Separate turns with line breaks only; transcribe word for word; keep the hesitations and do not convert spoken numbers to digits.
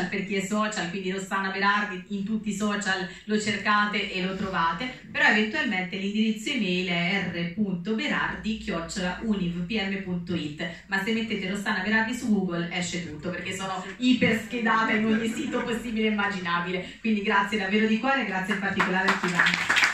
social per chi è social, quindi Rossana Berardi in tutti i social lo cercate e lo trovate, però eventualmente l'indirizzo email è r punto berardi chiocciola univpm punto it, ma se mettete Rossana Berardi su Google esce tutto, perché sono iper schedata in ogni sito possibile e immaginabile. Quindi grazie davvero di cuore, grazie in particolare a Chiara.